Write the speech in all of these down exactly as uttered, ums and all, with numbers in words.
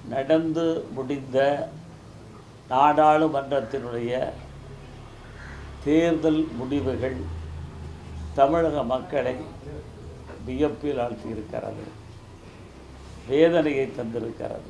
நடந்து முடிந்த நாடாளுமன்றத்தினுடைய தேர்தல் முடிவுகள் தமிழக மக்களை வியப்பில் ஆழ்த்தியிருக்கிறது, வேதனையை தந்திருக்கிறது.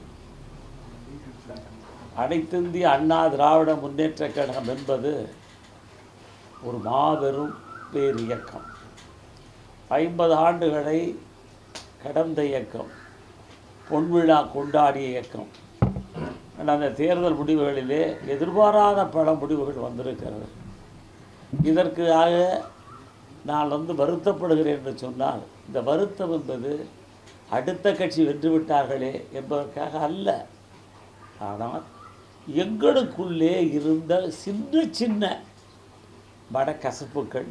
அனைத்திந்திய அண்ணா திராவிட முன்னேற்றக் கழகம் என்பது ஒரு மாபெரும் பேர் இயக்கம். ஐம்பது ஆண்டுகளை கடந்த இயக்கம், பொன்விழா கொண்டாடிய இயக்கம். அந்த தேர்தல் முடிவுகளிலே எதிர்பாராத பல முடிவுகள் வந்திருக்கிறது. இதற்காக நான் வந்து வருத்தப்படுகிறேன் என்று சொன்னால், இந்த வருத்தம் என்பது அடுத்த கட்சி வென்றுவிட்டார்களே என்பதற்காக அல்ல. ஆனால் எங்களுக்குள்ளே இருந்த சின்ன சின்ன மனக்கசப்புகள்,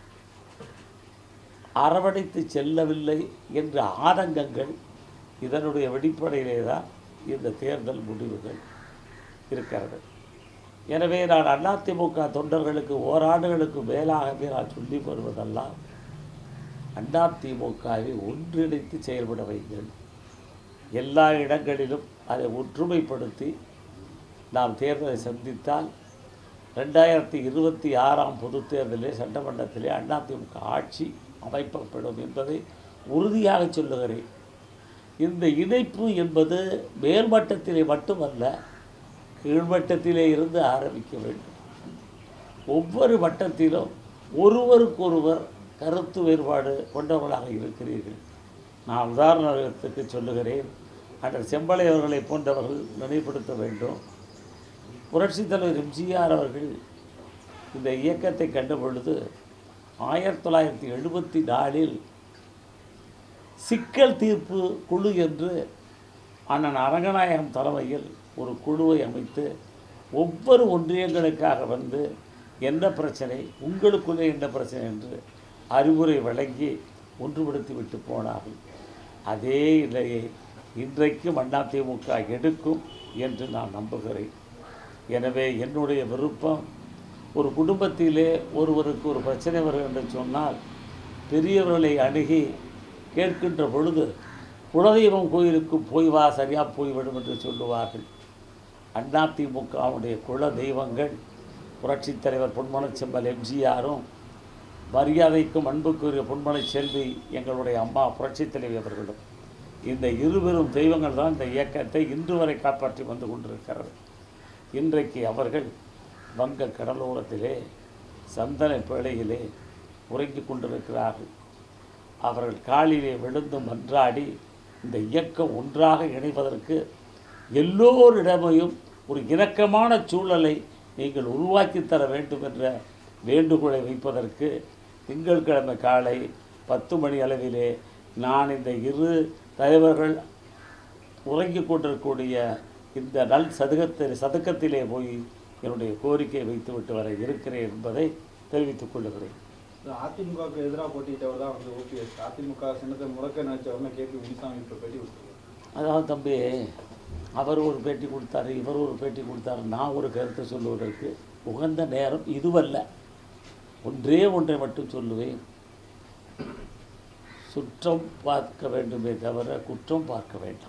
அரவணைத்து செல்லவில்லை என்ற ஆதங்கங்கள், இதனுடைய வெளிப்படையிலே தான் இந்த தேர்தல் முடிவுகள் இருக்கிறது. எனவே நான் அதிமுக தொண்டர்களுக்கு ஓராண்டுகளுக்கு மேலாகவே நான் சொல்லி வருவதெல்லாம், அதிமுகவை ஒன்றிணைத்து செயல்பட வைங்கள். எல்லா இடங்களிலும் அதை ஒற்றுமைப்படுத்தி நாம் தேர்தலை சந்தித்தால் ரெண்டாயிரத்தி இருபத்தி ஆறாம் பொது தேர்தலிலே சட்டமன்றத்திலே அதிமுக ஆட்சி அமைக்கப்படும் என்பதை உறுதியாக சொல்லுகிறேன். இந்த இணைப்பு என்பது மேல்மட்டத்திலே மட்டுமல்ல, கீழ்மட்டத்திலே இருந்து ஆரம்பிக்க வேண்டும். ஒவ்வொரு மட்டத்திலும் ஒருவருக்கொருவர் கருத்து வேறுபாடு கொண்டவர்களாக இருக்கிறீர்கள். நான் உதாரணத்துக்கு சொல்லுகிறேன், அண்ணன் செம்பலை அவர்களை போன்றவர்கள் நினைவுபடுத்த வேண்டும். புரட்சித் தலைவர் எம்ஜிஆர் அவர்கள் இந்த இயக்கத்தை கண்ட பொழுது ஆயிரத்தி தொள்ளாயிரத்தி எழுபத்தி நாலில் சிக்கல் தீர்ப்பு குழு என்று அண்ணன் அரங்கநாயகம் தலைமையில் ஒரு குழுவை அமைத்து ஒவ்வொரு ஒன்றியங்களுக்காக வந்து என்ன பிரச்சனை, உங்களுக்குள்ளே என்ன பிரச்சனை என்று அறிவுரை வழங்கி ஒன்றுபடுத்தி விட்டு போனார்கள். அதே நிலையை இன்றைக்கும் அதிமுக எடுக்கும் என்று நான் நம்புகிறேன். எனவே என்னுடைய விருப்பம், ஒரு குடும்பத்திலே ஒருவருக்கு ஒரு பிரச்சனை வரும் என்று சொன்னால் பெரியவர்களை அணுகி கேட்கின்ற பொழுது குலதெய்வம் கோயிலுக்கு போய் வா, சரியாக போய்விடும் என்று சொல்லுவார்கள். அதிமுகவுடைய குல தெய்வங்கள் புரட்சித் தலைவர் பொன்மனச்செம்மல் எம்ஜிஆரும், மரியாதைக்கும் அன்புக்குரிய பொன்மனை செல்வி எங்களுடைய அம்மா புரட்சித் தலைவி அவர்களும், இந்த இருவரும் தெய்வங்கள் தான் இந்த இயக்கத்தை இன்று வரை காப்பாற்றி வந்து கொண்டிருக்கிறது. இன்றைக்கு அவர்கள் வங்க கடலோரத்திலே சந்தன பேழையிலே உறங்கிக் கொண்டிருக்கிறார்கள். அவர்கள் காலிலே விழுந்து மன்றாடி இந்த இயக்கம் ஒன்றாக இணைவதற்கு எல்லோரிடமையும் ஒரு இணக்கமான சூழலை நீங்கள் உருவாக்கி தர வேண்டும் என்ற வேண்டுகோளை வைப்பதற்கு திங்கட்கிழமை காலை பத்து மணி அளவிலே நான் இந்த இரு தலைவர்கள் உறங்கிக் கொண்டிருக்கக்கூடிய இந்த நல் சதுக்கத்தில் சதுக்கத்திலே போய் என்னுடைய கோரிக்கையை வைத்துவிட்டு வர இருக்கிறேன் என்பதை தெரிவித்துக் கொள்ளுகிறேன். அதிமுகவுக்கு எதிராக போட்டியிட்டவர் தான் வந்து ஓபிஎஸ். அதிமுக சின்னத்தை முடக்க நினைச்சவர்னு கேபி முனிசாமி இப்போ பேட்டி கொடுத்தாரு. அதாவது தம்பி, அவர் ஒரு பேட்டி கொடுத்தாரு, இவர் ஒரு பேட்டி கொடுத்தாரு. நான் ஒரு கருத்தை சொல்லுவதற்கு உகந்த நேரம் இதுவல்ல. ஒன்றே ஒன்றை மட்டும் சொல்லுவேன், சுற்றம் பார்க்க வேண்டுமே தவிர குற்றம் பார்க்க வேண்டாம்.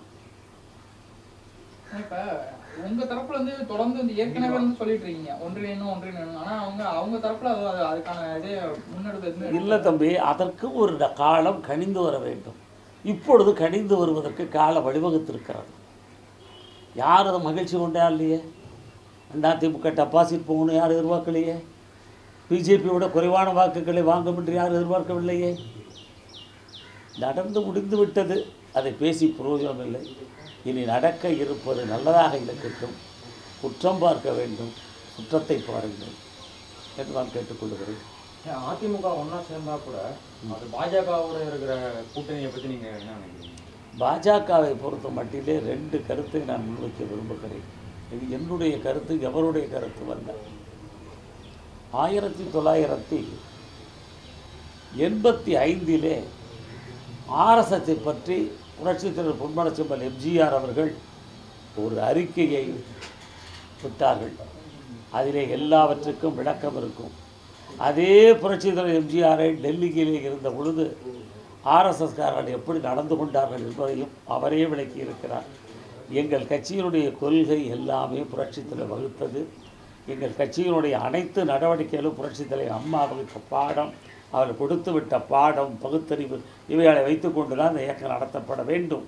இப்போ உங்க தரப்புல வந்து தொடர்ந்து வந்து ஏற்கனவே வந்து சொல்லிட்டு இருக்கீங்க ஒன்றிணைணும் ஒன்றிணைணும், ஆனால் அவங்க அவங்க தரப்புல அது அதுக்கான இதே முன்னெடுப்பு இல்லை தம்பி. அதற்கு ஒரு காலம் கணிந்து வர வேண்டும். இப்பொழுது கணிந்து வருவதற்கு கால வழிவகுத்திருக்கிறது. யார் அதை மகிழ்ச்சி கொண்டா இல்லையே? அதிமுக டெபாசிட் போகணும் யார் எதிர்பார்க்கலையே? பிஜேபியோட குறைவான வாக்குகளை வாங்கும் என்று யார் எதிர்பார்க்கவில்லையே? நடந்து முடிந்து விட்டது, அதை பேசி பிரயோஜனம் இல்லை. இனி நடக்க இருப்பது நல்லதாக இருக்கட்டும். குற்றம் பார்க்க வேண்டும், குற்றத்தை பாருங்கள் என்று நான் கேட்டுக்கொள்கிறேன். அதிமுக ஒன்றா சேர்ந்தால் கூட அது பாஜகவோட இருக்கிற கூட்டணியை பற்றி நீங்கள் என்ன நினைக்கிறீங்க? பாஜகவை பொறுத்த மட்டிலே ரெண்டு கருத்தை நான் முன்வைக்க விரும்புகிறேன். இது என்னுடைய கருத்து, எவருடைய கருத்து அல்ல. ஆயிரத்தி தொள்ளாயிரத்தி எண்பத்தி ஐந்திலே ஆர்எஸ்எஸ்ஸை பற்றி புரட்சித் தலைவர் பொன்மனச்செம்மல் எம்ஜிஆர் அவர்கள் ஒரு அறிக்கையை விட்டார்கள். அதிலே எல்லாவற்றுக்கும் விளக்கம் இருக்கும். அதே புரட்சித் தலைவர் எம்ஜிஆரை டெல்லியிலே இருந்த பொழுது ஆர்எஸ்எஸ்காரர்கள் எப்படி நடந்து கொண்டார்கள் என்பதையும் அவரே விளக்கி இருக்கிறார். எங்கள் கட்சியினுடைய கொள்கை எல்லாமே புரட்சித்தில் வகுத்தது. எங்கள் கட்சியினுடைய அனைத்து நடவடிக்கைகளும் புரட்சித்தலைவர் அம்மா வகுத்த பாடம், அவர் கொடுத்து விட்ட பாடம், பகுத்தறிவு இவைகளை வைத்துக்கொண்டு தான் இந்த இயக்கம் நடத்தப்பட வேண்டும்.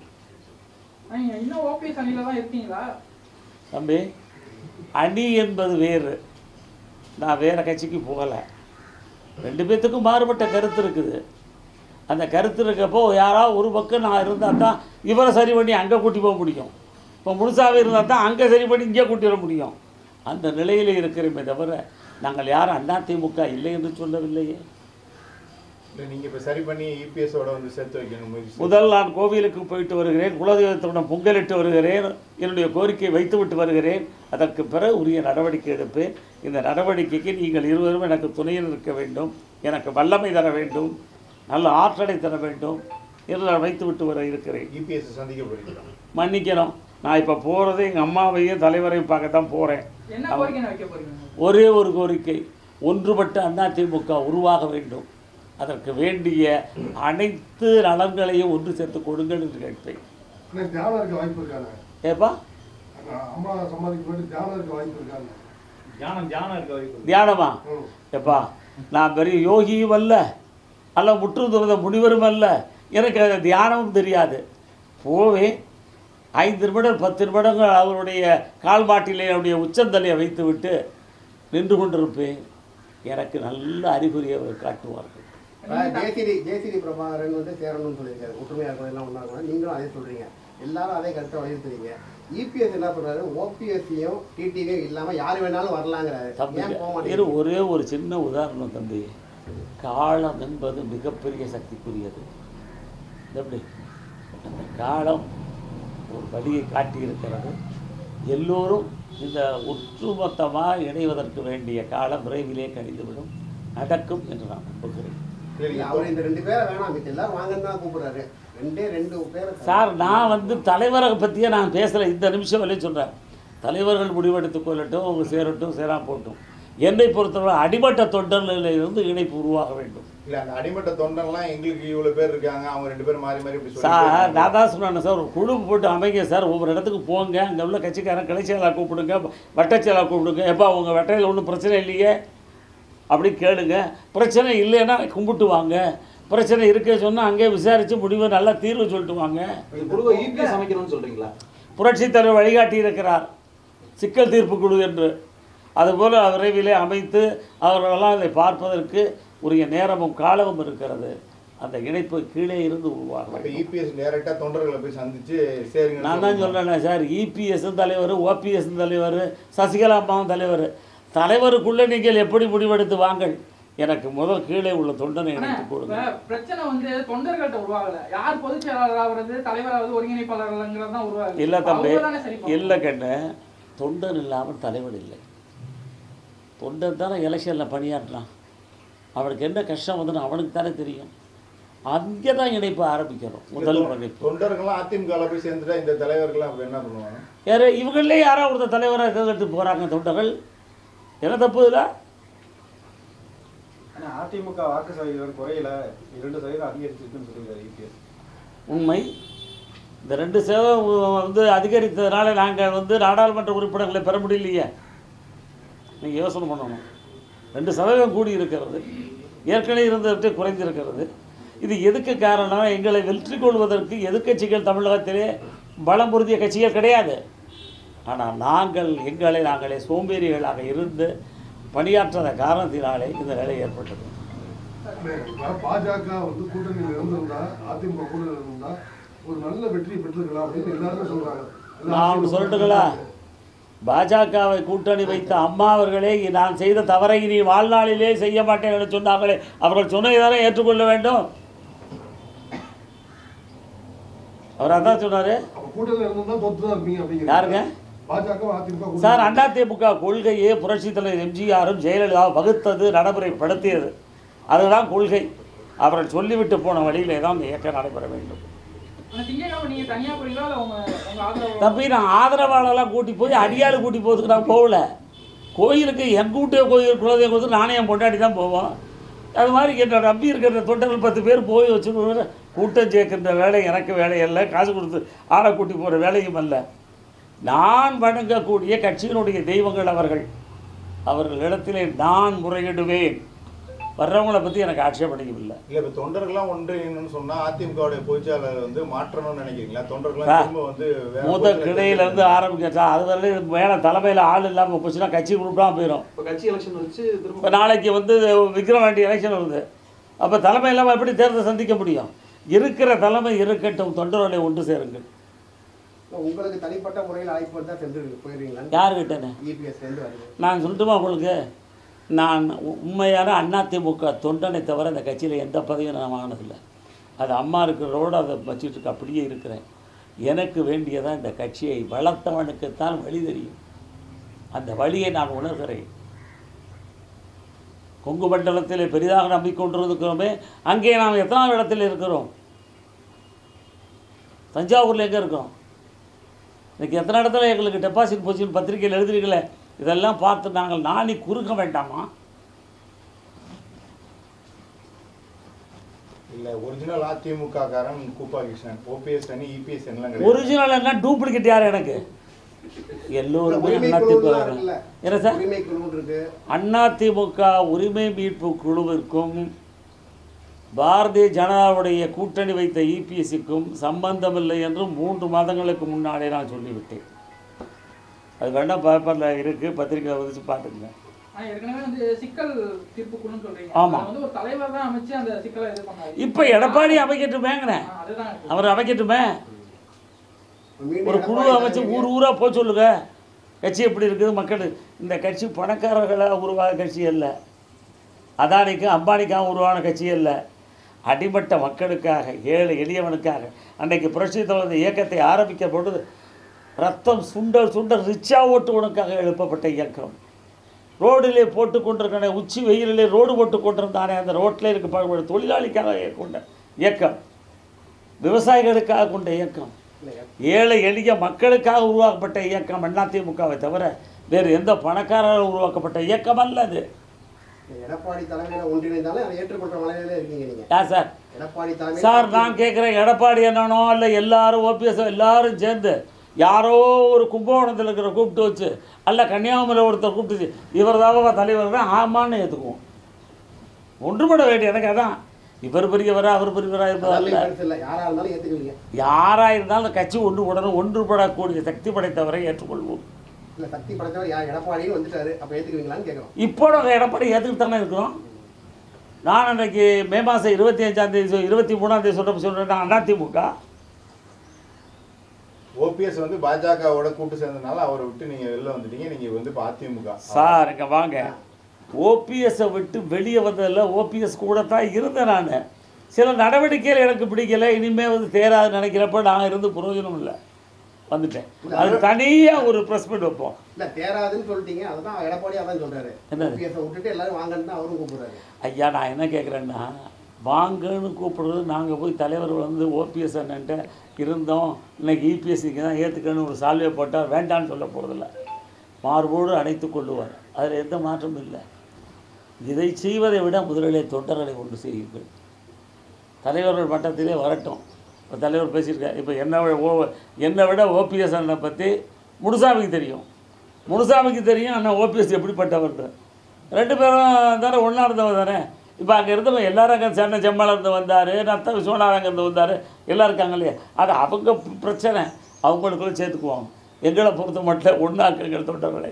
நீங்க இன்னும் ஓபிஎஸ் அணியில தான் இருக்கீங்களா? தம்பி, அணி என்பது வேறு, நான் வேறு கட்சிக்கு போகலை. ரெண்டு பேர்த்துக்கும் மாறுபட்ட கருத்து இருக்குது. அந்த கருத்து இருக்கப்போ யாராவது ஒரு பக்கம் நான் இருந்தால் தான் இவரை சரி பண்ணி அங்கே கூட்டி போக முடியும். இப்போ முழுசாகவே இருந்தால் தான் அங்கே சரி பண்ணி இங்கே கூட்டி வர முடியும். அந்த நிலையில் இருக்கிறோமே தவிர நாங்கள் யாரும் அதிமுக இல்லை என்று சொல்லவில்லையே. நீங்கள் இப்போ சரி பண்ணி இபிஎஸோட வந்து சேர்த்து வைக்கணும் முயற்சி. முதல் நான் கோவிலுக்கு போயிட்டு வருகிறேன், குலதெய்வத்துடன் பொங்கலிட்டு வருகிறேன், என்னுடைய கோரிக்கையை வைத்துவிட்டு வருகிறேன். அதற்கு பிறகு உரிய நடவடிக்கை எடுப்பேன். இந்த நடவடிக்கைக்கு நீங்கள் இருவரும் எனக்கு துணையில் இருக்க வேண்டும், எனக்கு வல்லமை தர வேண்டும், நல்ல ஆற்றலை தர வேண்டும் என்று நான் வைத்துவிட்டு வர இருக்கிறேன். இபிஎஸ் சந்திக்க போகிறீங்களா? மன்னிக்கணும், நான் இப்போ போகிறது எங்கள் அம்மாவையும் தலைவரையும் பார்க்கத்தான் போகிறேன். என்ன கோரிக்கை வைக்க போறீங்க? ஒரே ஒரு கோரிக்கை, ஒன்றுபட்ட அதிமுக உருவாக வேண்டும். அதற்கு வேண்டிய அனைத்து நலன்களையும் ஒன்று சேர்த்து கொடுங்கள் என்று கேட்பேன். தியானம் இருக்க வாய்ப்பு இருக்காங்க. ஏப்பா அம்மா சமாதிக்கு போயிட்டு தியானம் இருக்க வாய்ப்பு இருக்காங்க. தியானம் தியானம் இருக்க வாய்ப்பு. தியானமா? எப்பா, நான் பெரிய யோகியும் அல்ல, அல்ல முற்று துறந்த முனிவரும் அல்ல, எனக்கு அது தியானமும் தெரியாது. போவேன், ஐந்து நிமிடம் பத்து நிமிடங்கள் அவருடைய கால் மாட்டிலே அவருடைய உச்சந்தலையை வைத்து விட்டு நின்று கொண்டிருப்பேன். எனக்கு நல்ல அறிகுறியை அவர் காட்டுவார்கள். ஜேசிடி ஜேசிடி பிரபாகரன் வந்து சேரணும்னு சொல்லியிருக்காரு. ஒற்றுமையாக இருக்கும் எல்லாம் ஒன்றா இருக்கணும். நீங்களும் அதே சொல்கிறீங்க, எல்லாரும் அதே கருத்தை வலியுறுத்துறீங்க. இபிஎஸ் என்ன சொல்கிறாரு, ஓபிஎஸ்சியும் டிடிவியும் இல்லாமல் யார் வேணாலும் வரலாங்கிறாரு. ஏன் போக மாட்டேங்குது? ஒரே ஒரு சின்ன உதாரணம் தம்பி, காலம் என்பது மிகப்பெரிய சக்திக்குரியது. எப்படி அந்த காலம் ஒரு வழியை காட்டியிருக்கிறது. எல்லோரும் இந்த ஒற்றுமொத்தமாக இணைவதற்கு வேண்டிய காலம் விரைவிலே கழிந்துவிடும், நடக்கும் என்று நான் நம்புகிறேன். அவர் இந்த ரெண்டு பேரை வேணாம், மிச்சம் எல்லாரும் வாங்கன்னு தான் கூப்பிடுறாரு. ரெண்டே ரெண்டு பேர் சார், நான் வந்து தலைவரை பற்றியே நான் பேசலை. இந்த நிமிஷம் வரையும் சொல்கிறேன், தலைவர்கள் முடிவெடுத்து கொள்ளட்டும், அவங்க சேரட்டும், சேரா போட்டும். என்னை பொறுத்தவரை அடிமட்ட தொண்டர்களில் இருந்து இணைப்பு உருவாக வேண்டும். இல்லை, அந்த அடிமட்ட தொண்டர்லாம் எங்களுக்கு இவ்வளோ பேர் இருக்காங்க, அவங்க ரெண்டு பேரும் மாறி மாறி இப்படி சார், நான் தான் சொன்னேன் சார், ஒரு குழு போட்டு அமைங்க சார், ஒவ்வொரு இடத்துக்கு போங்க, அங்கே உள்ள கட்சிக்காரன் கிளைச்செயலாக கூப்பிடுங்க, வட்டச்செயலாக கூப்பிடுங்க. எப்போ அவங்க வட்டையில் ஒன்றும் பிரச்சனை இல்லையே அப்படி கேளுங்க. பிரச்சனை இல்லைன்னா கும்பிட்டு வாங்க, பிரச்சனை இருக்க சொன்னால் அங்கே விசாரித்து முடிவை நல்லா தீர்வு சொல்லிட்டு வாங்க. இபிஎஸ் அமைக்கணும்னு சொல்கிறீங்களா? புரட்சித் தலைவர் வழிகாட்டி இருக்கிறார் சிக்கல் தீர்ப்பு குழு என்று. அதுபோல் விரைவிலே அமைத்து அவர்களெல்லாம் இதை பார்ப்பதற்கு உரிய நேரமும் காலமும் இருக்கிறது. அந்த இணைப்பு கீழே இருந்து உருவாகும். இபிஎஸ் டைரக்டாக தொண்டர்களை போய் சந்திச்சு சரிங்க. நான் தான் சொல்கிறேன்னே சார், இபிஎஸும் தலைவர், ஓபிஎஸும் தலைவர், சசிகலா அம்மாவும் தலைவர். தலைவருக்குள்ளே நீங்கள் எப்படி முடிவெடுத்து வாங்கள், எனக்கு முதல் கீழே உள்ள தொண்டனை இணைத்து கொடுங்க. பிரச்சனை வந்து தொண்டர்கள்ட்ட உருவாகல, யார் பொதுச் செயலாளராகிறது, தலைவராவது, ஒருங்கிணைப்பாளர்கள்ங்கிறது தான் உருவாகுது. இல்லை தம்பி, இல்லை கண்ணு, தொண்டன் இல்லாமல் தலைவர் இல்லை. தொண்டன் தானே எலெக்ஷனில் பணியாற்றினான், அவனுக்கு என்ன கஷ்டம் வந்துன்னு அவனுக்கு தானே தெரியும். அங்கே தான் இணைப்பு ஆரம்பிக்கணும். முதல் இணைப்பு தொண்டர்கள்லாம் அதிமுக போய் சேர்ந்துட்டா இந்த தலைவர்கள்லாம் என்ன பண்ணுவாங்க? யார் இவங்களே யாராவது ஒருத்தர் தலைவராக தேர்ந்தெடுத்து போகிறாங்க தொண்டர்கள், என்ன தப்பு இல்லை. ஆனால் அதிமுக வாக்கு சதவீதம் குறையில, இரண்டு சதவீதம் அதிகரிச்சிருக்குன்னு சொல்லியிருக்காரு இபிஎஸ். உண்மை. இந்த ரெண்டு சதவீதம் வந்து அதிகரித்ததுனால நாங்கள் வந்து நாடாளுமன்ற உறுப்பினர்களை பெற முடியலையே. நீங்கள் யோசனை பண்ணணும். ரெண்டு சதவீதம் கூடி இருக்கிறது, ஏற்கனவே இருந்தவற்றை குறைந்திருக்கிறது. இது எதுக்கு காரணம்? எங்களை வெற்றி கொள்வதற்கு எதிர்க்கட்சிகள் தமிழகத்திலே பலம் பொருந்திய கட்சிகள் கிடையாது. ஆனால் நாங்கள் எங்களை நாங்களே சோம்பேறிகளாக இருந்து பணியாற்றாத காரணத்தினாலே இந்த நிலை ஏற்பட்டது. பாஜக வந்து கூட்டணியில் இருந்திருந்தா, அதிமுக கூட்டணியில் இருந்தா ஒரு நல்ல வெற்றி பெற்றிருக்கலாம் அப்படின்னு எல்லாரும் சொல்றாங்க. நான் ஒன்று சொல்லட்டுங்களா, பாஜகவை கூட்டணி வைத்த அம்மா அவர்களே நான் செய்த தவறை நீ வாழ்நாளிலே செய்ய மாட்டேன் என்று சொன்னார்களே, அவர்கள் சொன்னதை தானே ஏற்றுக்கொள்ள வேண்டும். அவர் அதான் சொன்னார். யாருங்க? சார், அதிமுக கொள்கையே புரட்சித் தலைவர் எம்ஜிஆரும் ஜெயலலிதாவும் வகுத்தது, நடைமுறைப்படுத்தியது. அதுதான் கொள்கை. அவர்கள் சொல்லிவிட்டு போன வழியிலே தான் இந்த இயக்கம் நடைபெற வேண்டும். தம்பி, நான் ஆதரவாளர்லாம் கூட்டி போய் அடியாள் கூட்டி போகிறதுக்கு நான் போகல. கோயிலுக்கு என் கூட்டே கோயில் குலதெய்வம் கொடுத்து நானே என் பொண்டாட்டி தான் போவோம். அது மாதிரி என்னோட நம்பி இருக்கிற தொண்டர்கள் பத்து பேர் போய் வச்சுன்னு கூட்டம் சேர்க்கின்ற வேலை எனக்கு வேலை இல்லை, காசு கொடுத்து ஆளை கூட்டி போகிற வேலையும் அல்ல. நான் வணங்கக்கூடிய கட்சியினுடைய தெய்வங்கள் அவர்கள். அவர்களிடத்திலே நான் முறையிடுவேன். வர்றவங்களை பற்றி எனக்கு ஆட்சேபனையும் இல்லை. இல்லை, இப்போ தொண்டர்கள்லாம் ஒன்றிணைன்னு சொன்னால் அதிமுகவுடைய பொதுச்செயலாளர் வந்து மாற்றணும்னு நினைக்கிறீங்களா? தொண்டர்கள்லாம் திரும்ப வந்து மூத்த கிளையிலேருந்து ஆரம்பிச்சா அது வரல மேலே தலைமையில் ஆள் இல்லாமல் போச்சுன்னா கட்சி குரூப்பாக போயிடும். இப்போ கட்சி எலெக்ஷன் வச்சு திரும்ப இப்போ நாளைக்கு வந்து விக்ரவாண்டி எலெக்ஷன் வருது. அப்போ தலைமை இல்லாமல் எப்படி தேர்தல் சந்திக்க முடியும்? இருக்கிற தலைமை இருக்கட்டும், தொண்டர்களை ஒன்று சேருங்கள். உங்களுக்கு தனிப்பட்ட முறையில் அழைப்பு தான் சென்று போயிருவீங்களா? யாருக்கிட்டேன்னு இபிஎஸ் வந்து வருது. நான் சொல்லட்டுமா உங்களுக்கு? நான் உண்மையான அதிமுக தொண்டனை தவிர இந்த கட்சியில் எந்த பதவியும் நான் வாங்கினதில்லை. அது அம்மா இருக்கிறதோடு அதை வச்சுட்டு அப்படியே இருக்கிறேன். எனக்கு வேண்டியதான் இந்த கட்சியை வளர்த்தவனுக்குத்தான் வழி தெரியும். அந்த வழியை நான் உணர்கிறேன். கொங்கு மண்டலத்தில் பெரிதாக நம்பிக்கொண்டிருக்கிறோமே, அங்கே நாம் எத்தனாவது இடத்தில் இருக்கிறோம்? தஞ்சாவூரில் எங்கே இருக்கோம்? இன்றைக்கி எத்தனை இடத்துல எங்களுக்கு டெபாசிட் போச்சுன்னு பத்திரிகையில் எழுதுறீங்களே, இதெல்லாம் பார்த்து நாங்கள் நாணி குறுக்க வேண்டாமா? இல்லை, ஒரிஜினல் அதிமுக காரன் கூப்பா கிருஷ்ணன், ஓபிஎஸ் அணி இபிஎஸ் எல்லாம் கிடையாது. ஒரிஜினல் என்ன டூப்ளிகேட் யார்? எனக்கு எல்லோருமே என்ன சார் அதிமுக உரிமை மீட்பு குழுவிற்கும் பாரதிய ஜனதாவுடைய கூட்டணி வைத்த இபிஎஸ்சிக்கும் சம்பந்தமில்லை என்று மூன்று மாதங்களுக்கு முன்னாலே நான் சொல்லிவிட்டேன். அது வேண்டாம், பேப்பரில் இருக்குது, பத்திரிகையில் வச்சு பார்த்துக்குங்க. ஆமாம், இப்போ எடப்பாடி அமைக்கட்டுமேங்கிறேன். அவர் அமைக்கட்டுமே, ஒரு குழு அமைச்சு ஊர் ஊராக போக சொல்லுங்க. கட்சி எப்படி இருக்குது மக்கள்? இந்த கட்சி பணக்காரர்களாக உருவாக கட்சி அல்ல, அதானிக்கு அம்பானிக்காக உருவான கட்சி அல்ல. அடிமட்ட மக்களுக்காக, ஏழை எளியவனுக்காக அன்றைக்கு புரட்சி தலைவர் இயக்கத்தை ஆரம்பிக்க பொழுது ரத்தம் சுண்டல் சுண்டல் ரிச்சா ஓட்டுவனுக்காக எழுப்பப்பட்ட இயக்கம். ரோடிலே போட்டு கொண்டிருக்கிற உச்சி வெயிலிலே ரோடு போட்டு கொண்டிருந்தானே, அந்த ரோட்டில் இருக்க தொழிலாளிக்காக கொண்ட இயக்கம், விவசாயிகளுக்காக கொண்ட இயக்கம், ஏழை எளிய மக்களுக்காக உருவாக்கப்பட்ட இயக்கம் அதிமுகவை தவிர வேறு எந்த பணக்காரரால் உருவாக்கப்பட்ட இயக்கம் அல்ல அது. எடப்பாடி தலைமையில் ஒன்றிணைந்தாலும் அதை ஏற்றுக்கொண்ட மலையிலே இருக்கீங்க நீங்க. யார் சார்? எடப்பாடி தலைமை. சார் நான் கேட்குறேன், எடப்பாடி என்னன்னோ இல்லை எல்லாரும் ஓபிஎஸ் எல்லாரும் சேர்ந்து யாரோ ஒரு கும்பகோணத்தில் இருக்கிற கூப்பிட்டு வச்சு அல்ல கன்னியாகுமரியில் ஒருத்தர் கூப்பிட்டு இவர் தான் தலைவர் தான் ஆமான்னு ஏற்றுக்குவோம். ஒன்றுபட வேண்டிய எனக்கு அதான். இவர் பெரியவரா அவர் பெரியவராக இருப்பதில்லை, யாராக இருந்தாலும் கட்சி ஒன்று உடனும் ஒன்றுபடக்கூடிய சக்தி படைத்தவரை ஏற்றுக்கொள்வோம். சக்தி படைத்தவர் யார்? எடப்பாடின்னு வந்துட்டாரு, அப்போ ஏற்றுக்குவீங்களான்னு கேட்குறோம். இப்போ நாங்கள் எடப்பாடி ஏற்றுக்கிட்டு தானே இருக்கிறோம். நான் அன்றைக்கு மே மாதம் இருபத்தி அஞ்சாம் தேதி இருபத்தி மூணாம் தேதி சொல்ற சொல்கிறேன் அதிமுக ஓபிஎஸ் வந்து பாஜகவோட கூட்டு சேர்ந்ததுனால அவரை விட்டு நீங்கள் வெளில வந்துட்டீங்க. நீங்கள் வந்து இப்போ அதிமுக சார் இங்கே வாங்க. ஓபிஎஸ்ஸை விட்டு வெளியே வந்ததில்ல, ஓபிஎஸ் கூட தான் இருந்தேன். நான் சில நடவடிக்கைகள் எனக்கு பிடிக்கலை, இனிமேல் வந்து தேராது நினைக்கிறப்ப நான் இருந்து பிரயோஜனம் இல்லை, வந்துட்டேன். அது தனியாக ஒரு ப்ரெஸ் மீட் வைப்போம். இல்லை தேராதுன்னு சொல்லிட்டீங்க, அதுதான் எடப்பாடி அதான் சொல்கிறாரு. ஓபிஎஸ்ஸை விட்டுட்டு எல்லாரும் வாங்கன்னு தான் அவரும் கூப்பிடுறாரு. ஐயா நான் என்ன கேட்குறேன்னா, வாங்கன்னு கூப்பிடுறது நாங்கள் போய் தலைவர் வந்து ஓபிஎஸ் அண்ணன்ட்ட இருந்தோம், இன்னைக்கு இபிஎஸ்சிக்கு தான் ஏற்றுக்கணும்னு ஒரு சால்வையை போட்டால் வேண்டான்னு சொல்ல போகிறதில்ல, மார்போடு அணைத்து கொள்ளுவார். அதில் எந்த மாற்றமும் இல்லை. இதை செய்வதை விட முதலிலே தொண்டர்களை ஒன்று செய்யுங்கள். தலைவர்கள் மட்டத்திலே வரட்டும். இப்போ தலைவர் பேசியிருக்கார். இப்போ என்ன ஓ என்னை விட ஓபிஎஸ் அண்ணனை பற்றி முனுசாமிக்கு தெரியும், முனுசாமிக்கு தெரியும் அண்ணன் ஓபிஎஸ் எப்படிப்பட்டவர். ரெண்டு பேரும் தானே ஒன்றா இருந்தவர் தானே. இப்போ அங்கே இருந்தவங்க எல்லாரும் அங்கே சென்னை செம்மால இருந்து வந்தார், நத்த விஸ்வநாதன் அங்கேருந்து வந்தார், எல்லாம் இருக்காங்க இல்லையா. அது அவங்க பிரச்சனை, அவங்களுக்குள்ள சேர்த்துக்குவாங்க. எங்களை பொறுத்த மட்டும் ஒன்றாக்குங்கள் தொண்டர்களை.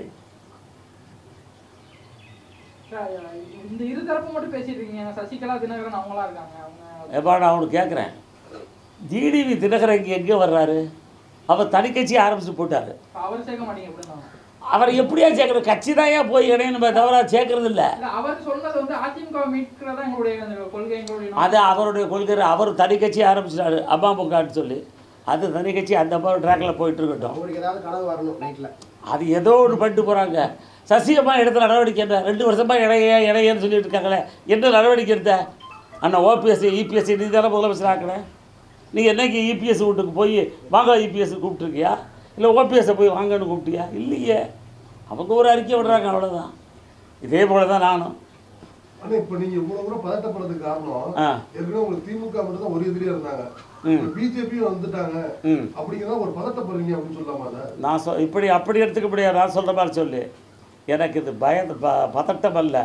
இந்த இரு தரப்பு மட்டும் பேசிட்டு இருக்கீங்க. சசிகலா தினகரன் அவங்களா இருக்காங்க. அவங்க எப்பா நான் அவனுக்கு கேட்குறேன், ஜிடிவி தினகரன் இங்கே எங்கே வர்றாரு? அவர் தனி கட்சி ஆரம்பிச்சு போட்டார். அவர் சேர்க்க மாட்டீங்க அப்படின்னா அவரை எப்படியா சேர்க்குற? கட்சி தான் ஏன் போய் இடையணும் தவிர சேர்க்கறது இல்லை. அவர் சொன்னது வந்து அதிமுக மீட்கிறதா எங்களுடைய கொள்கை, எங்களுடைய அது அவருடைய கொள்கை. அவர் தனி கட்சி ஆரம்பிச்சிட்டாரு அம்மாமுகான்னு சொல்லி, அது தனி கட்சி அந்த மாதிரி ட்ராக்கில் போயிட்டு இருக்கட்டும். அது ஏதோ ஒன்று பண்ணிட்டு போகிறாங்க. சசியம்மா எடுத்த நடவடிக்கை என்ன? ரெண்டு வருஷமாக இடையே இடையேன்னு சொல்லிட்டு இருக்காங்களே, என்ன நடவடிக்கை எடுத்த? அண்ணா ஓபிஎஸ் இபிஎஸ்சி நீ தானே முதலமைச்சர் ஆக்கினேன். நீங்கள் என்னைக்கு இபிஎஸ் வீட்டுக்கு போய் வாங்க இபிஎஸ் கூப்பிட்ருக்கியா, இல்லை ஓபிஎஸ்ஸை போய் வாங்கன்னு கூப்பிட்டியா? இல்லையே, அவங்க ஒரு அறிக்கை விடுறாங்க, அவ்வளோதான். இதே போல தான் நானும். ஆனால் இப்போ நீங்கள் இவ்வளோ கூட பதட்டப்படுறதுக்கு காரணம் ஏற்கனவே உங்களுக்கு திமுக மட்டும் தான் ஒரு எதிரியாக இருந்தாங்க. ம். பிஜேபியும் வந்துட்டாங்க ம் அப்படிங்கிறத ஒரு பதட்டப்படுறீங்க அப்படின்னு சொல்லலாமா அதை? நான் சொ இப்படி அப்படி எடுத்துக்க முடியாது. நான் சொல்கிற மாதிரி சொல்லு. எனக்கு இது பய ப பதட்டம் அல்ல.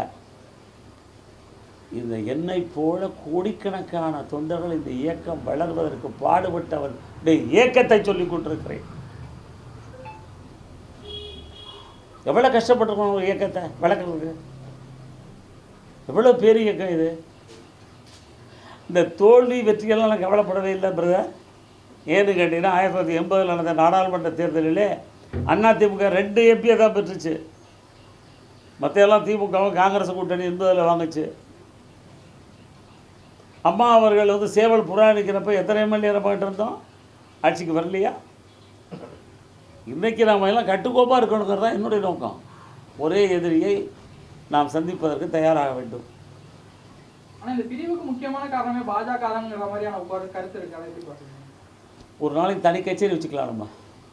இந்த என்னை போல கோடிக்கணக்கான தொண்டர்கள் இந்த இயக்கம் வளர்வதற்கு பாடுபட்டவன் இயக்கத்தை சொல்லி கொண்டிருக்கிறேன். எவ்வளோ கஷ்டப்பட்டிருக்கோம் ஒரு இயக்கத்தை வளர்க்குறதுக்கு. எவ்வளோ பெரிய இயக்கம் இது. இந்த தோல்வி வெற்றியெல்லாம் நான் கவலைப்படவே இல்லை பிரதர். ஏன்னு கேட்டிங்கன்னா ஆயிரத்தி தொள்ளாயிரத்தி எண்பதில் நடந்த நாடாளுமன்ற தேர்தலிலே அதிமுக ரெண்டு எம்பியை தான் பெற்றுச்சு. மற்ற எல்லாம் திமுகவும் காங்கிரஸ் கூட்டணி எண்பதில் வாங்குச்சு. அம்மா அவர்கள் வந்து சேவல் புறாணிக்கிறப்ப எத்தனை எம்எல்ஏ பண்ணிட்டு இருந்தோம், ஆட்சிக்கு வரலையா? இன்றைக்கி நாம் எல்லாம் கட்டுக்கோப்பாக இருக்கணுங்கிறது தான் என்னுடைய நோக்கம். ஒரே எதிரியை நாம் சந்திப்பதற்கு தயாராக வேண்டும். ஆனா இந்த பிரிவுக்கு முக்கியமான காரணமே பாஜகங்கிற மாதிரியான ஒரு கருத்து இருக்கு. அதை எப்படி பாக்குறீங்க? ஒரு நாளைக்கு தனி கச்சேரி வச்சுக்கலாம். நம்ம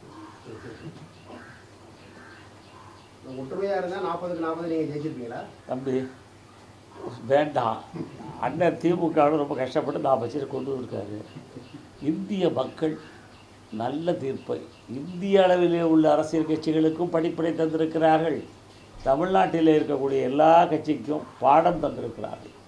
ஒற்றுமையா இருந்தா நாற்பதுக்கு நாற்பது நீங்க ஜெயிச்சிருப்பீங்களா? தம்பி வேண்டாம். அண்ணன் திமுகவோட ரொம்ப கஷ்டப்பட்டு நான் வச்சு கொண்டு இருக்காரு. இந்திய மக்கள் நல்ல தீர்ப்பை இந்திய அளவிலே உள்ள அரசியல் கட்சிகளுக்கும் படிப்படை தந்திருக்கிறார்கள். தமிழ்நாட்டில் இருக்கக்கூடிய எல்லா கட்சிக்கும் பாடம் தந்திருக்கிறார்கள்.